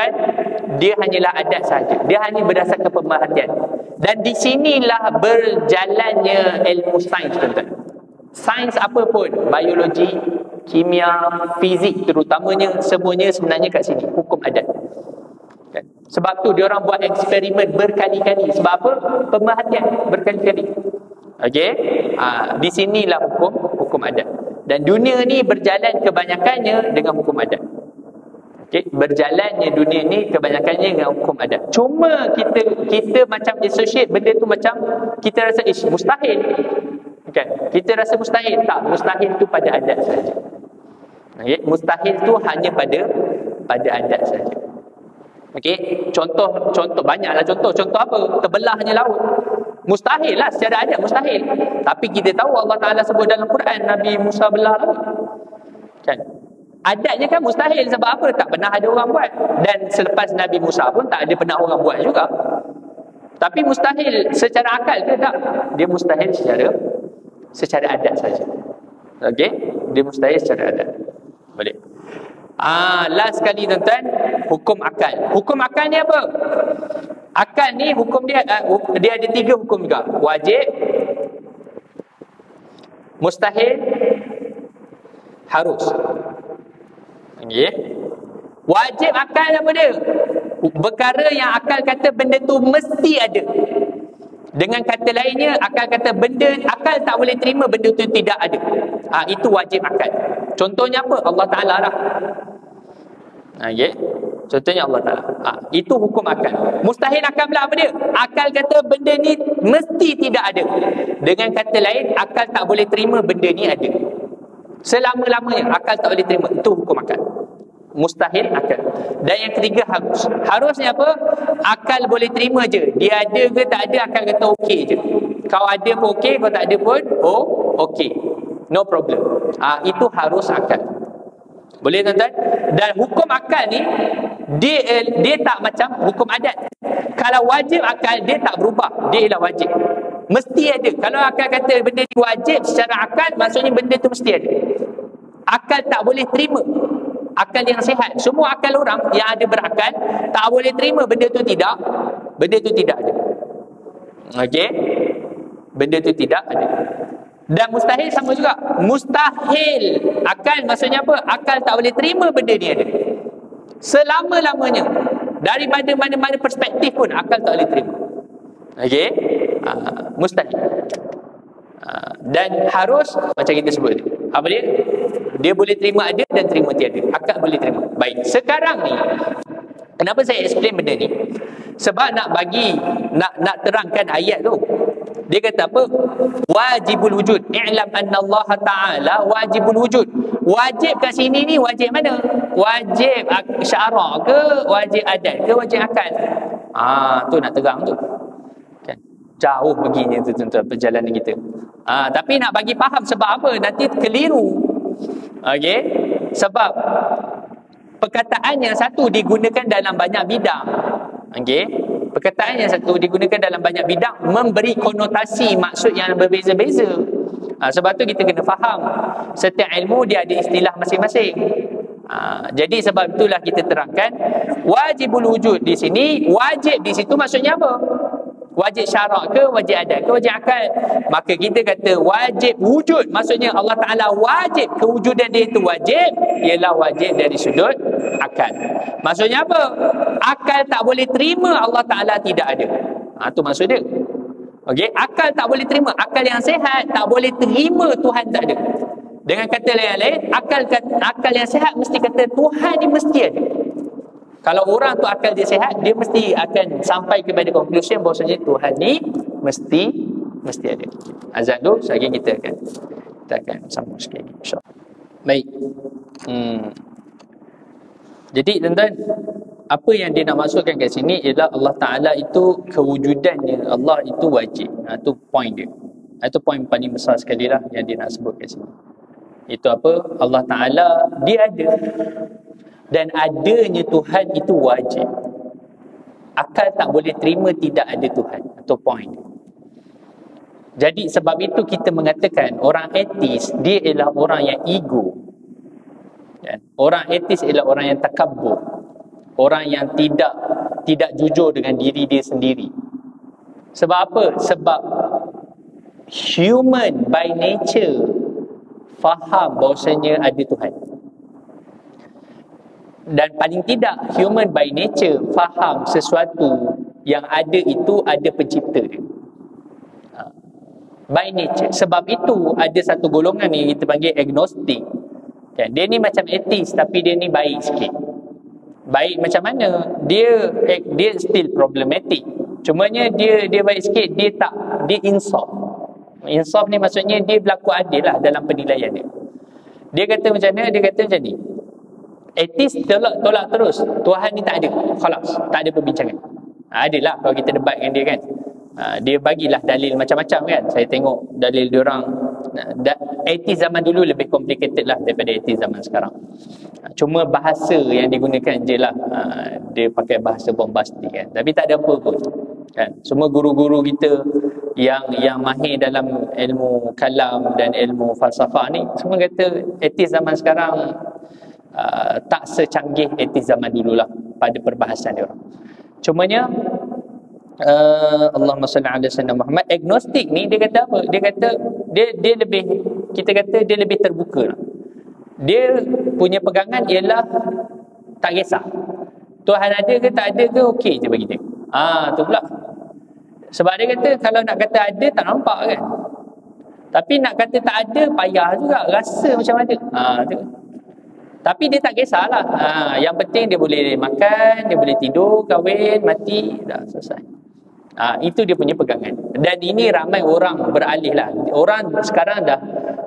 dia hanyalah adat saja. Dia hanya berdasarkan pemerhatian. Dan di sinilah berjalannya ilmu sains tuan-tuan. Sains apa pun, biologi, kimia, fizik terutamanya, semuanya sebenarnya kat sini hukum adat. Sebab tu dia orang buat eksperimen berkali-kali. Sebab apa? Pemerhatian berkali-kali. Okey, di sinilah hukum adat. Dan dunia ni berjalan kebanyakannya dengan hukum adat. Okay. Berjalannya dunia ni kebanyakannya dengan hukum adat. Cuma kita macam associate benda tu macam kita rasa mustahil. Okay. Kita rasa mustahil. Tak, mustahil tu pada adat saja. Okay. Mustahil tu hanya pada adat saja. Okey, contoh banyaklah contoh apa? Terbelahnya laut. Mustahil lah secara adat, mustahil. Tapi kita tahu Allah Ta'ala sebut dalam Quran Nabi Musa belah laut. Kan? Adatnya kan mustahil sebab apa? Tak pernah ada orang buat. Dan selepas Nabi Musa pun tak ada pernah orang buat juga. Tapi mustahil secara akal ke tak? Dia mustahil secara secara adat saja. Okey, dia mustahil secara adat. Boleh. Last sekali tuan-tuan, hukum akal. Hukum akal ni apa? Akal ni hukum dia dia ada 3 hukum juga. Wajib, mustahil, harus. Okey. Wajib akal apa dia? Perkara yang akal kata benda tu mesti ada. Dengan kata lainnya, akal kata akal tak boleh terima benda tu tidak ada. Itu wajib akal. Contohnya apa? Allah Ta'ala lah. Okay. Contohnya Allah Ta'ala. Itu hukum akal. Mustahil akal pula apa dia? Akal kata benda ni mesti tidak ada. Dengan kata lain, akal tak boleh terima benda ni ada. Selama-lamanya akal tak boleh terima. Itu hukum akal. Mustahil akal. Dan yang ketiga, harus. Harusnya apa? Akal boleh terima je. Dia ada ke tak ada, akal kata okey je. Kau ada pun okey, kau tak ada pun okey. No problem. Itu harus akal. Boleh tuan-tuan? Dan hukum akal ni dia tak macam hukum adat. Kalau wajib akal, dia tak berubah. Dia ialah wajib. Mesti ada. Kalau akal kata benda ni wajib secara akal, maksudnya benda tu mesti ada. Akal tak boleh terima. Akal yang sihat. Semua akal orang yang ada berakal tak boleh terima benda tu tidak. Benda tu tidak ada. Okey? Benda tu tidak ada. Dan mustahil sama juga. Mustahil akal maksudnya apa? Akal tak boleh terima benda ni ada. Selama-lamanya. Daripada mana-mana perspektif pun akal tak boleh terima. Okey? Mustahil. Dan harus macam kita sebut tadi. Apa dia? Dia boleh terima ada dan terima tiada. Akal boleh terima. Baik. Sekarang ni, kenapa saya explain benda ni? Sebab nak terangkan ayat tu. Dia kata apa? Wajibul wujud. I'lam anna Allah Ta'ala wajibul wujud. Wajib kat sini ni wajib mana? Wajib syara ke? Wajib adat ke? Wajib akal? Tu nak terang tu. Kan? Jauh begini tu tuan-tuan perjalanan kita. Tapi nak bagi faham sebab apa? Nanti keliru. Okey? Sebab perkataan yang satu digunakan dalam banyak bidang. Okey? Perkataan yang satu digunakan dalam banyak bidang memberi konotasi maksud yang berbeza-beza. Sebab tu kita kena faham. Setiap ilmu dia ada istilah masing-masing. Jadi sebab itulah kita terangkan wajibul wujud di sini, wajib di situ maksudnya apa? Wajib syarak ke, wajib adat ke, wajib akal. Maka kita kata wajib wujud, maksudnya Allah Ta'ala wajib, kewujudan dia itu wajib, ialah wajib dari sudut akal. Maksudnya apa? Akal tak boleh terima Allah Ta'ala tidak ada. Itu maksud dia. Okey, akal tak boleh terima. Akal yang sihat tak boleh terima Tuhan tak ada. Dengan kata lain-lain, akal yang sihat mesti kata Tuhan ni mesti ada. Kalau orang tu akal dia sihat, dia mesti akan sampai kepada conclusion bahawasanya Tuhan ni mesti ada. Azan tu, sekali kita akan sambung sikit lagi, insya-Allah. Baik. Jadi tuan-tuan, apa yang dia nak maksudkan kat sini ialah Allah Ta'ala itu kewujudannya, Allah itu wajib. Itu point dia. Itu point paling besar sekali lah yang dia nak sebut kat sini. Itu apa? Allah Ta'ala dia ada. Dan adanya Tuhan itu wajib. Akal tak boleh terima tidak ada Tuhan. Itu point. Jadi sebab itu kita mengatakan orang etis dia ialah orang yang ego. Orang etis ialah orang yang takabur. Orang yang tidak jujur dengan diri dia sendiri. Sebab apa? Sebab human by nature faham bahawasanya ada Tuhan. Dan paling tidak human by nature faham sesuatu yang ada itu ada pencipta dia. By nature. Sebab itu ada satu golongan yang kita panggil agnostik. Dia ni macam atheist tapi dia ni baik sikit. Baik macam mana? Dia still problematic. Cumanya dia baik sikit, dia insaf. Insaf ni maksudnya dia berlaku adil lah dalam penilaian dia. Dia kata macam mana? Dia kata macam ni. Etis tolak terus. Tuhan ni tak ada. Khalas. Tak ada perbincangan. Adalah kalau kita debat dengan dia kan. Dia bagilah dalil macam-macam kan. Saya tengok dalil diorang. Etis zaman dulu lebih complicated lah daripada etis zaman sekarang. Cuma bahasa yang digunakan je lah. Dia pakai bahasa bombastik kan. Tapi tak ada apa pun. Kan? Semua guru-guru kita yang mahir dalam ilmu kalam dan ilmu falsafah ni semua kata etis zaman sekarang tak secanggih etis zaman dululah pada perbahasan dia orang. Cumanya Allahumma salli ala sayyidina Muhammad, agnostik ni dia kata apa? Dia kata dia lebih, kita kata dia lebih terbuka lah. Dia punya pegangan ialah tak kisah Tuhan ada ke tak ada ke, okey je bagi dia. Tu pula. Sebab dia kata kalau nak kata ada tak nampak kan. Tapi nak kata tak ada payah juga, rasa macam ada. Tu. Tapi dia tak kisahlah. Yang penting dia boleh makan, dia boleh tidur, kahwin, mati, dah selesai. Itu dia punya pegangan. Dan ini ramai orang beralih lah. Orang sekarang dah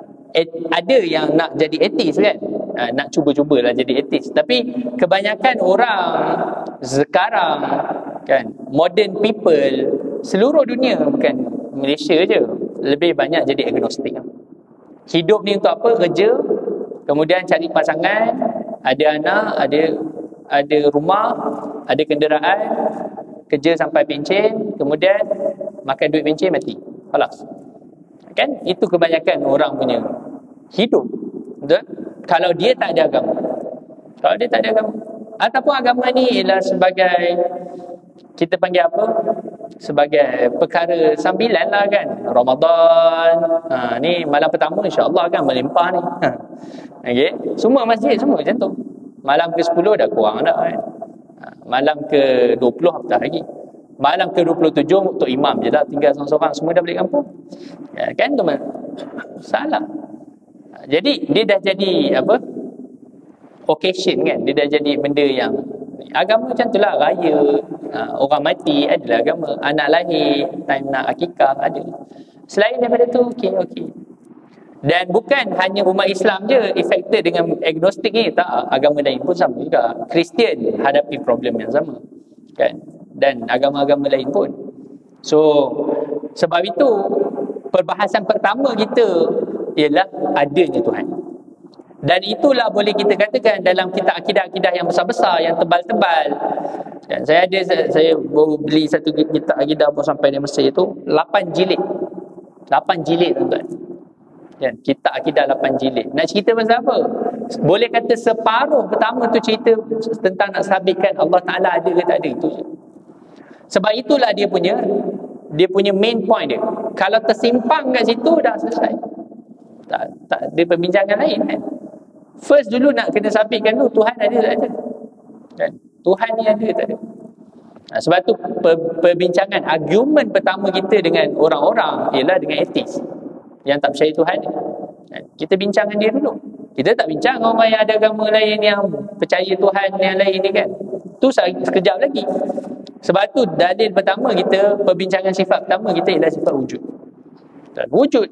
ada yang nak jadi etis kan, nak cuba-cubalah jadi etis. Tapi kebanyakan orang sekarang kan, modern people seluruh dunia, bukan Malaysia je, lebih banyak jadi agnostik. Hidup ni untuk apa? Kerja, kemudian cari pasangan, ada anak, ada rumah, ada kenderaan, kerja sampai pencen, kemudian makan duit pencen, mati. Halas. Kan? Itu kebanyakan orang punya hidup. Betul? Kalau dia tak ada agama. Kalau dia tak ada agama. Ataupun agama ni ialah sebagai, kita panggil apa? Sebagai perkara sambilan lah kan. Ramadan. Ni malam pertama insya-Allah kan melimpah ni. Okay? Semua masjid semua macam tu. Malam ke-10 dah kurang dah kan. Malam ke-20 apatah lagi. Malam ke-27 untuk imam je dah, tinggal seorang-seorang, semua dah balik kampung. Kan teman? Salah. Jadi dia dah jadi apa? Occasion kan. Dia dah jadi benda yang agama macam tu lah. Raya, orang mati adalah agama. Anak lahir, time nak akikah ada. Selain daripada tu, okey. Dan bukan hanya umat Islam je affected dengan agnostik ni, tak, agama lain pun sama juga. Kristian hadapi problem yang sama kan, dan agama-agama lain pun. So sebab itu perbahasan pertama kita ialah adanya Tuhan. Dan itulah boleh kita katakan dalam kitab akidah-akidah yang besar-besar, yang tebal-tebal. Dan saya baru beli satu kitab akidah pun sampai di Mesir tu, 8 jilid. 8 jilid tuan-tuan. Kan, kitab akidah 8 jilid. Nak cerita pasal apa? Boleh kata separuh pertama tu cerita tentang nak sabitkan Allah Ta'ala ada ke tak ada, itu je. Sebab itulah dia punya main point dia. Kalau tersimpang kat situ dah selesai. Tak ada perbincangan lain kan. First dulu nak kena sabitkan dulu Tuhan ada tak ada. Kan? Tuhan ni ada tak ada. Sebab tu perbincangan argumen pertama kita dengan orang-orang ialah dengan etis yang tak percaya Tuhan ni. Kita bincangkan dia dulu. Kita tak bincang orang yang ada agama lain yang percaya Tuhan yang lain ni kan. Tu sekejap lagi. Sebab tu dalil pertama kita, perbincangan sifat pertama kita ialah sifat wujud. Wujud.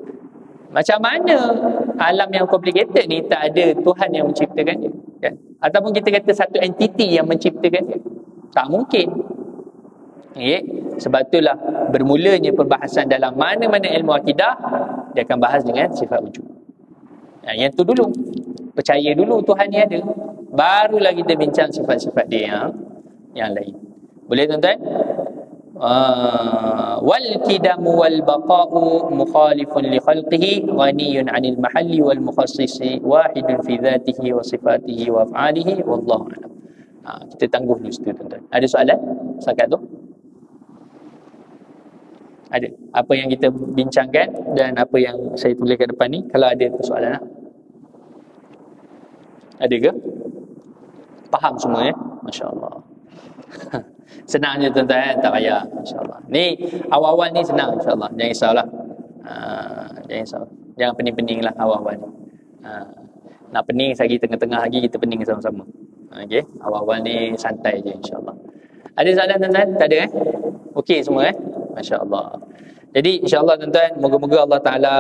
Macam mana alam yang complicated ni tak ada Tuhan yang menciptakan dia kan? Ataupun kita kata satu entiti yang menciptakan dia. Tak mungkin. Sebab itulah bermulanya perbahasan dalam mana-mana ilmu akidah, dia akan bahas dengan sifat wujud. Yang tu dulu, percaya dulu Tuhan ni ada, barulah kita bincang sifat-sifat dia yang lain. Boleh tuan-tuan? Wal kidamu wal baqa'u mukhalifun li khalqihi ghaniyun 'anil mahalli wal mukhassisi wahidun fi dhatihi wa sifatihi wa af'alihi wallahu a'lam. Kita tangguh dulu situ tuan-tuan. Ada soalan setakat tu? Ada apa yang kita bincangkan dan apa yang saya tulis kat depan ni, kalau ada persoalan lah. Ada ke? Faham semua ya? Masya-Allah. Senang je tuan-tuan, tak payah, insya-Allah. Ni awal-awal ni senang insya-Allah. Jangan risaulah. Jangan risau. Jangan pening-pening lah awal-awal ni. Nak pening lagi tengah-tengah lagi kita pening sama-sama. Okey, awal-awal ni santai je insya-Allah. Ada soalan tuan-tuan? Tak ada Okey semua Masya-Allah. Jadi insya-Allah tuan-tuan, moga-moga Allah Taala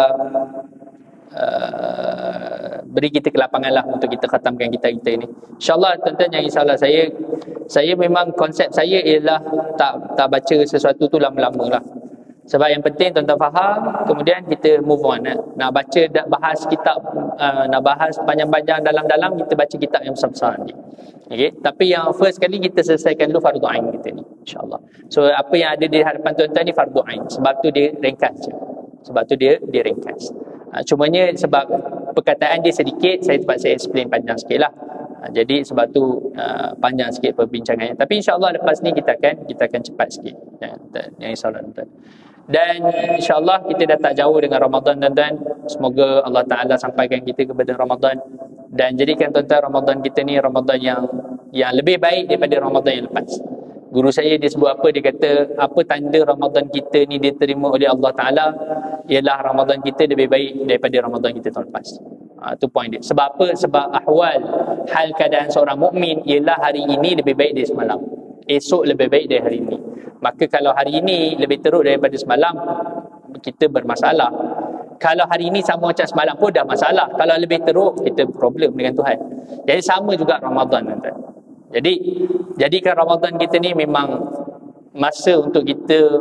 beri kita kelapangan lah untuk kita khatamkan kita ini. InsyaAllah tuan-tuan, jangan risaulah. Saya memang konsep saya ialah tak baca sesuatu tu lama-lama lah. Sebab yang penting tuan-tuan faham, kemudian kita move on. Nak baca, nak bahas kitab, nak bahas panjang-panjang dalam-dalam, kita baca kitab yang besar-besar nanti. Okay? Tapi yang first kali kita selesaikan dulu fardu ain kita ni, insyaAllah. So apa yang ada di hadapan tuan-tuan ni fardu ain. Sebab tu dia ringkas je. Sebab tu dia ringkas. Cumanya sebab perkataan dia sedikit, saya terpaksa explain panjang sikit lah. Jadi sebab tu panjang sikit perbincangannya. Tapi insyaAllah lepas ni kita akan cepat sikit. Yang insyaAllah tuan-tuan. Dan insyaAllah kita dah tak jauh dengan Ramadan tuan-tuan. Semoga Allah Ta'ala sampaikan kita kepada Ramadan. Dan jadikan tuan-tuan Ramadan kita ni Ramadan yang lebih baik daripada Ramadan yang lepas. Guru saya dia sebut apa, dia kata apa tanda Ramadan kita ni diterima oleh Allah Ta'ala ialah Ramadan kita lebih baik daripada Ramadan kita tahun lepas. Itu point dia. Sebab apa? Sebab ahwal, hal keadaan seorang mukmin ialah hari ini lebih baik dari semalam, esok lebih baik dari hari ini. Maka kalau hari ini lebih teruk daripada semalam, kita bermasalah. Kalau hari ini sama macam semalam pun dah masalah. Kalau lebih teruk, kita problem dengan Tuhan. Jadi sama juga Ramadan tuan-tuan. Jadi jadikan Ramadan kita ni memang masa untuk kita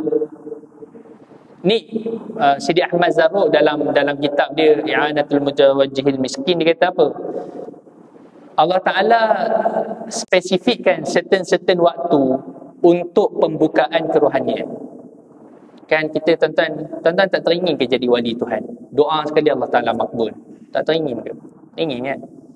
ni. Sidi Ahmad Zarruq dalam kitab dia I'anatul Mutawajjihil Miskin, dia kata apa? Allah Ta'ala spesifikkan certain waktu untuk pembukaan kerohanian. Kan kita tuan-tuan tak teringin ke jadi wali Tuhan? Doa sekali Allah Ta'ala makbul. Tak teringin ke? Ingin kan?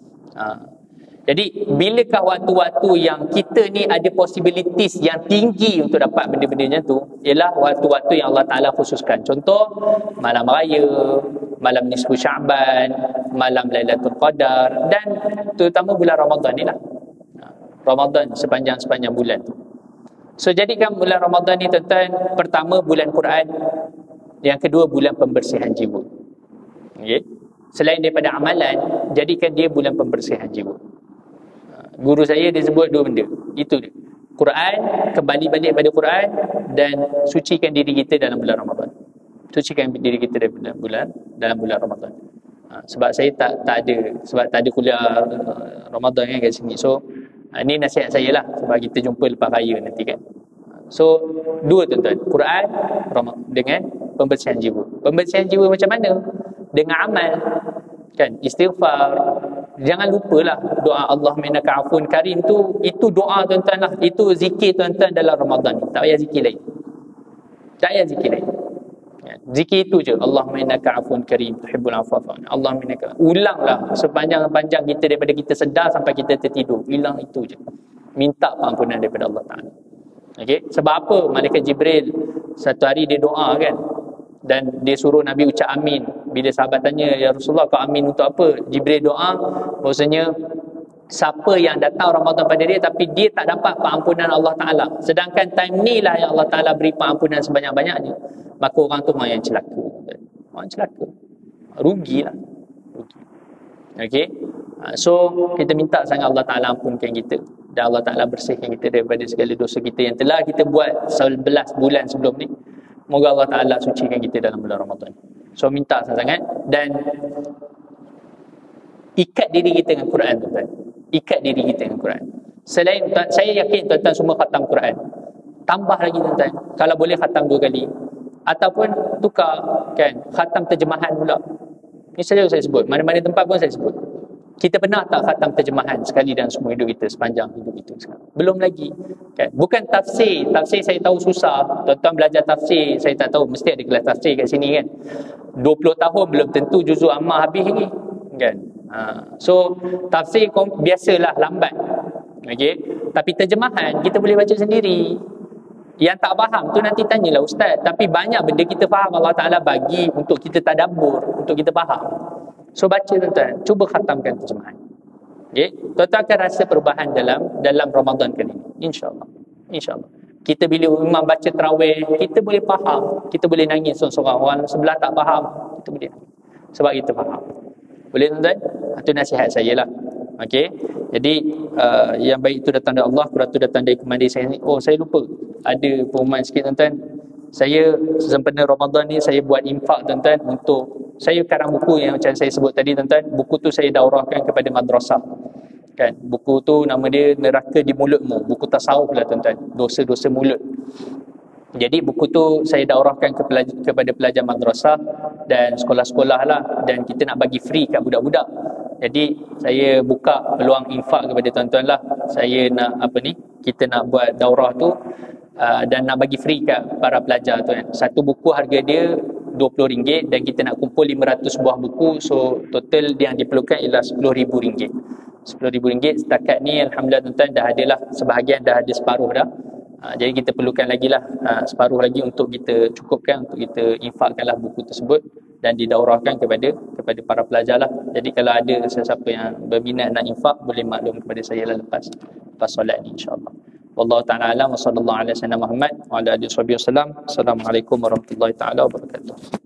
Jadi bilakah waktu-waktu yang kita ni ada possibilities yang tinggi untuk dapat benda-benda macam tu, ialah waktu-waktu yang Allah Ta'ala khususkan. Contoh malam raya, malam nisfu Sya'ban, malam Lailatul Qadar, dan terutama bulan Ramadan ni lah. Ramadan sepanjang bulan tu. So jadikan bulan Ramadan ni tuan-tuan, pertama bulan Quran, yang kedua bulan pembersihan jiwa. Okay? Selain daripada amalan, jadikan dia bulan pembersihan jiwa. Guru saya dia sebut dua benda. Itu dia. Quran, kembali balik pada Quran, dan sucikan diri kita dalam bulan Ramadan. Sucikan diri kita dalam bulan Ramadan. Sebab saya tak ada kuliah Ramadan kan kat sini. So ini nasihat saya lah, sebab kita jumpa lepas raya nanti kan. So dua tuan-tuan, Quran dengan pembersihan jiwa. Pembersihan jiwa macam mana? Dengan amal. Kan, istighfar. Jangan lupalah doa Allahumma innaka afuwun karim tu, itu doa tuan-tuan lah. Itu zikir tuan-tuan dalam Ramadan. Tak payah zikir lain. Zikir itu je. Allahumma innaka afuwun karim tuhibbul afwa fa'fu anni. Allahumma innaka. Ulanglah sepanjang-panjang kita, daripada kita sedar sampai kita tertidur. Ulang itu je. Minta pengampunan daripada Allah Ta'ala. Okay? Sebab apa? Malaikat Jibril satu hari dia doa kan, dan dia suruh Nabi ucap amin. Bila sahabat tanya, ya Rasulullah, kau amin untuk apa? Jibril doa bahawasanya siapa yang datang Ramadan pada dia tapi dia tak dapat pengampunan Allah Ta'ala, sedangkan time ni lah yang Allah Ta'ala beri pengampunan sebanyak-banyaknya, maka orang tu orang yang celaka. Orang celaka. Rugilah. Okay? So kita minta sangat Allah Ta'ala ampunkan kita, dan Allah Ta'ala bersihkan kita daripada segala dosa kita yang telah kita buat 11 bulan sebelum ni. Moga Allah Ta'ala sucikan kita dalam bulan Ramadan. So minta sangat, dan ikat diri kita dengan Quran tuan-tuan. Ikat diri kita dengan Quran. Selain saya yakin tuan-tuan semua khatam Quran. Tambah lagi tuan-tuan, kalau boleh khatam 2 kali. Ataupun tukar kan, khatam terjemahan pula. Ini saja saya sebut, mana-mana tempat pun saya sebut. Kita pernah tak khatam terjemahan sekali dalam semua hidup kita, sepanjang hidup kita sekarang? Belum lagi kan? Bukan tafsir saya tahu susah. Tuan-tuan belajar tafsir, saya tak tahu, mesti ada kelas tafsir kat sini kan. 20 tahun belum tentu juzuk ammah habis lagi kan. So tafsir biasalah lambat. Okay? Tapi terjemahan kita boleh baca sendiri. Yang tak faham tu nanti tanyalah ustaz. Tapi banyak benda kita faham, Allah Ta'ala bagi untuk kita tadabbur, untuk kita faham. So baca tuan-tuan, cuba khatamkan terjemahan. Okay? Tuan-tuan akan rasa perubahan dalam Ramadan kali ini, InsyaAllah. Kita bila imam baca tarawih, kita boleh faham, kita boleh nangis seorang-seorang. Orang sebelah tak faham, kita boleh nangis sebab kita faham. Boleh tuan-tuan? Itu nasihat saya lah. Okay? Jadi yang baik itu datang dari Allah, kurang itu datang dari kemandi saya ni. Oh, saya lupa, ada pengumuman sikit tuan-tuan. Saya sempena Ramadan ni saya buat infak tuan-tuan, untuk saya karang buku yang macam saya sebut tadi tuan-tuan. Buku tu saya daurahkan kepada madrasah kan. Buku tu nama dia Neraka di Mulutmu, buku tasawuf lah tuan-tuan, dosa-dosa mulut. Jadi buku tu saya daurahkan kepada pelajar madrasah dan sekolah-sekolah lah, dan kita nak bagi free kat budak-budak. Jadi saya buka peluang infak kepada tuan-tuan lah. Saya nak kita nak buat daurah tu dan nak bagi free kat para pelajar tu kan. Satu buku harga dia RM20 dan kita nak kumpul 500 buah buku, so total yang diperlukan ialah RM10,000. RM10,000 setakat ni alhamdulillah tuan-tuan dah adalah sebahagian, dah ada separuh dah. Jadi kita perlukan lagi lah separuh lagi untuk kita cukupkan, untuk kita infakkanlah buku tersebut dan didaurahkan kepada para pelajar lah. Jadi kalau ada sesiapa yang berminat nak infak, boleh maklum kepada saya lah lepas solat ni insyaAllah. Wallahu ta'ala alam wa sallallahu ala sayyidina Muhammad wa ala alihi wasallam. Assalamualaikum warahmatullahi ta'ala wabarakatuh.